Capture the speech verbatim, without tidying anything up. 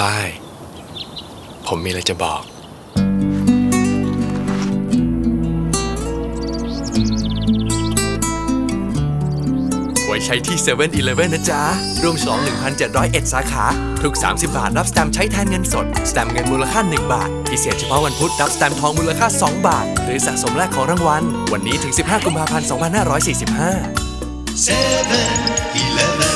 ฝ้ายผมมีอะไรจะบอกไว้ใช้ที่ เซเว่น อีเลฟเว่น นะจ๊ะร่วมฉลอง หนึ่งพันเจ็ดร้อยเอ็ด สาขาทุกสามสิบบาทรับสแตมป์ใช้แทนเงินสดสแตมป์เงินมูลค่าหนึ่งบาทพิเศษเฉพาะวันพุธรับสแตมป์ทองมูลค่าสองบาทหรือสะสมแลกของรางวัลวันนี้ถึงสิบห้ากุมภาพันธ์สองพันห้าร้อยสี่สิบห้าเซเว่น อีเลฟเว่น